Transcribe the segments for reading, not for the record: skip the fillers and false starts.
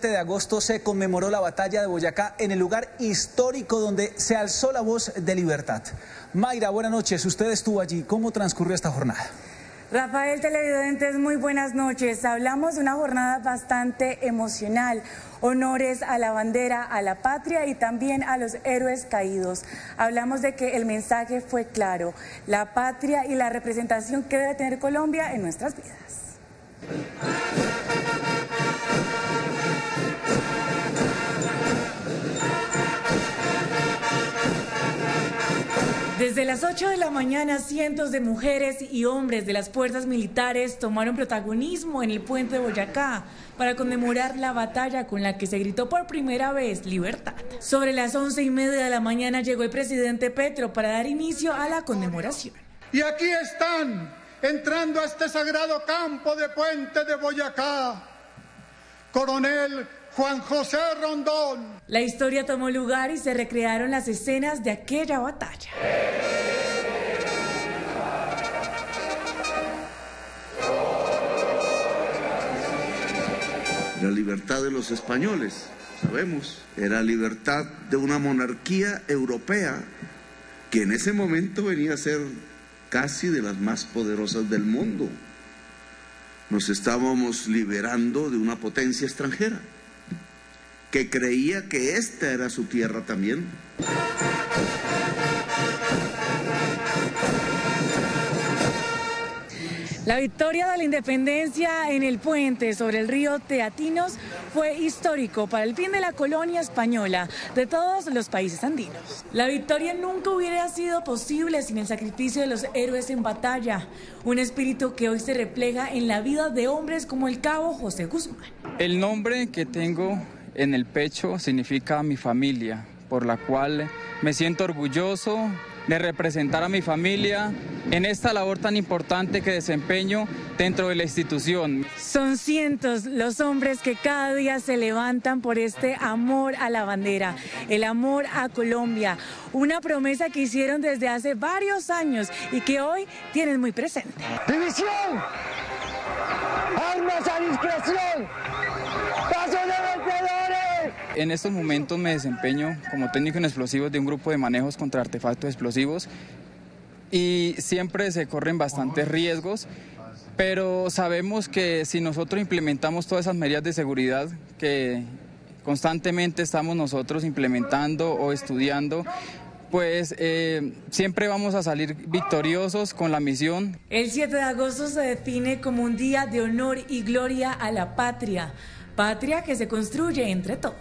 7 de agosto se conmemoró la batalla de Boyacá en el lugar histórico donde se alzó la voz de libertad. Mayra, buenas noches. Usted estuvo allí. ¿Cómo transcurrió esta jornada? Rafael, televidentes, muy buenas noches. Hablamos de una jornada bastante emocional. Honores a la bandera, a la patria y también a los héroes caídos. Hablamos de que el mensaje fue claro: la patria y la representación que debe tener Colombia en nuestras vidas. Desde las 8 de la mañana, cientos de mujeres y hombres de las fuerzas militares tomaron protagonismo en el puente de Boyacá para conmemorar la batalla con la que se gritó por primera vez libertad. Sobre las 11:30 de la mañana llegó el presidente Petro para dar inicio a la conmemoración. Y aquí están, entrando a este sagrado campo de Puente de Boyacá, Coronel Juan José Rondón. La historia tomó lugar y se recrearon las escenas de aquella batalla. La libertad de los españoles, sabemos, era libertad de una monarquía europea que en ese momento venía a ser casi de las más poderosas del mundo. Nos estábamos liberando de una potencia extranjera que creía que esta era su tierra también. La victoria de la independencia en el puente sobre el río Teatinos fue histórico para el fin de la colonia española de todos los países andinos. La victoria nunca hubiera sido posible sin el sacrificio de los héroes en batalla, un espíritu que hoy se refleja en la vida de hombres como el cabo José Guzmán. El nombre que tengo en el pecho significa mi familia, por la cual me siento orgulloso de representar a mi familia en esta labor tan importante que desempeño dentro de la institución. Son cientos los hombres que cada día se levantan por este amor a la bandera, el amor a Colombia, una promesa que hicieron desde hace varios años y que hoy tienen muy presente. ¡División! ¡Armas a discreción! ¡Paso de golpeadores! En estos momentos me desempeño como técnico en explosivos de un grupo de manejos contra artefactos explosivos y siempre se corren bastantes riesgos, pero sabemos que si nosotros implementamos todas esas medidas de seguridad que constantemente estamos nosotros implementando o estudiando, pues siempre vamos a salir victoriosos con la misión. El 7 de agosto se define como un día de honor y gloria a la patria, patria que se construye entre todos.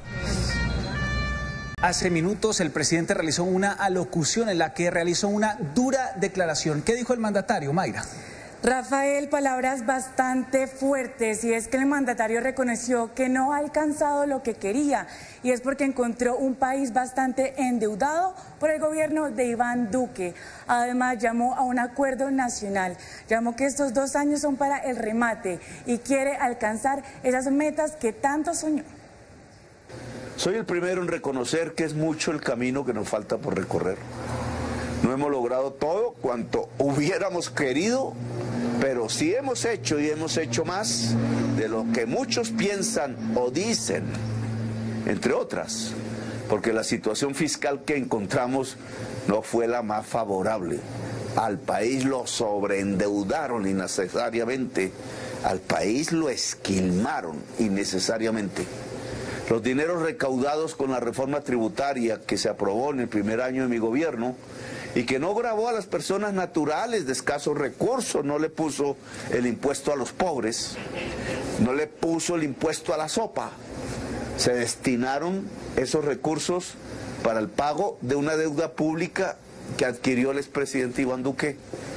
Hace minutos el presidente realizó una alocución en la que realizó una dura declaración. ¿Qué dijo el mandatario, Mayra? Rafael, palabras bastante fuertes, y es que el mandatario reconoció que no ha alcanzado lo que quería, y es porque encontró un país bastante endeudado por el gobierno de Iván Duque. Además, llamó a un acuerdo nacional, llamó que estos 2 años son para el remate y quiere alcanzar esas metas que tanto soñó. Soy el primero en reconocer que es mucho el camino que nos falta por recorrer. No hemos logrado todo cuanto hubiéramos querido, pero sí hemos hecho y hemos hecho más de lo que muchos piensan o dicen, entre otras, porque la situación fiscal que encontramos no fue la más favorable. Al país lo sobreendeudaron innecesariamente, al país lo esquilmaron innecesariamente. Los dineros recaudados con la reforma tributaria que se aprobó en el primer año de mi gobierno y que no gravó a las personas naturales de escasos recursos, no le puso el impuesto a los pobres, no le puso el impuesto a la sopa. Se destinaron esos recursos para el pago de una deuda pública que adquirió el expresidente Iván Duque.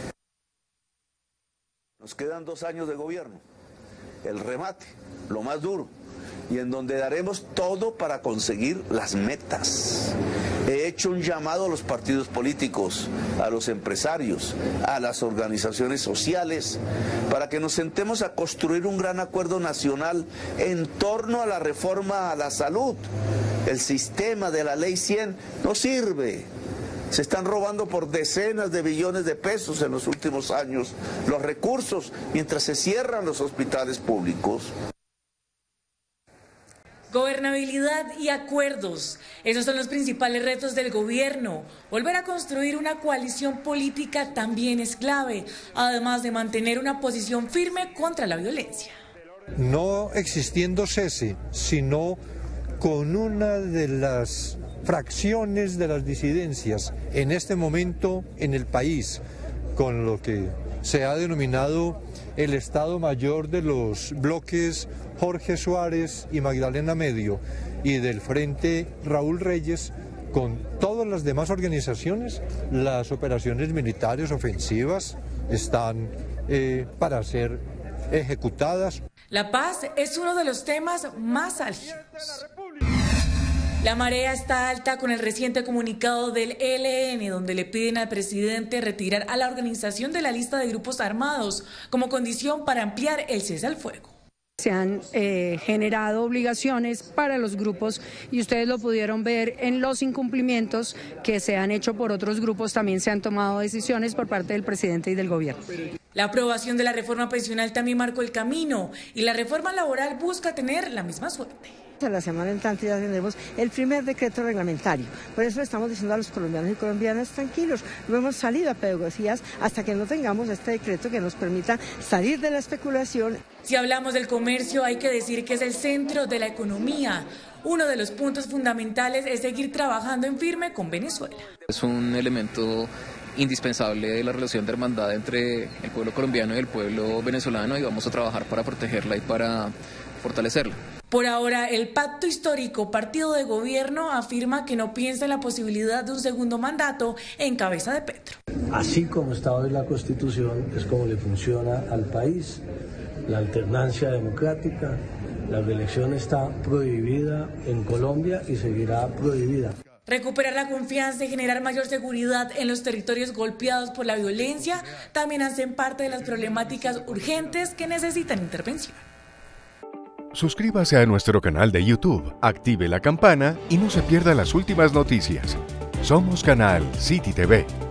Nos quedan 2 años de gobierno, el remate, lo más duro, y en donde daremos todo para conseguir las metas. He hecho un llamado a los partidos políticos, a los empresarios, a las organizaciones sociales, para que nos sentemos a construir un gran acuerdo nacional en torno a la reforma a la salud. El sistema de la Ley 100 no sirve. Se están robando por decenas de billones de pesos en los últimos años los recursos mientras se cierran los hospitales públicos. Gobernabilidad y acuerdos. Esos son los principales retos del gobierno. Volver a construir una coalición política también es clave, además de mantener una posición firme contra la violencia. No existiendo cese, sino con una de las fracciones de las disidencias en este momento en el país, con lo que se ha denominado el Estado Mayor de los bloques Jorge Suárez y Magdalena Medio y del Frente Raúl Reyes, con todas las demás organizaciones, las operaciones militares ofensivas están para ser ejecutadas. La paz es uno de los temas más álgidos. La marea está alta con el reciente comunicado del ELN, donde le piden al presidente retirar a la organización de la lista de grupos armados como condición para ampliar el cese al fuego. Se han generado obligaciones para los grupos y ustedes lo pudieron ver en los incumplimientos que se han hecho por otros grupos. También se han tomado decisiones por parte del presidente y del gobierno. La aprobación de la reforma pensional también marcó el camino y la reforma laboral busca tener la misma suerte. La semana entrante ya tendremos el primer decreto reglamentario. Por eso estamos diciendo a los colombianos y colombianas tranquilos, no hemos salido a pedagogías hasta que no tengamos este decreto que nos permita salir de la especulación. Si hablamos del comercio, hay que decir que es el centro de la economía. Uno de los puntos fundamentales es seguir trabajando en firme con Venezuela. Es un elemento indispensable de la relación de hermandad entre el pueblo colombiano y el pueblo venezolano y vamos a trabajar para protegerla y para fortalecerla. Por ahora, el Pacto Histórico Partido de Gobierno afirma que no piensa en la posibilidad de un segundo mandato en cabeza de Petro. Así como está hoy la Constitución, es como le funciona al país. La alternancia democrática, la reelección está prohibida en Colombia y seguirá prohibida. Recuperar la confianza y generar mayor seguridad en los territorios golpeados por la violencia también hacen parte de las problemáticas urgentes que necesitan intervención. Suscríbase a nuestro canal de YouTube, active la campana y no se pierda las últimas noticias. Somos Canal City TV.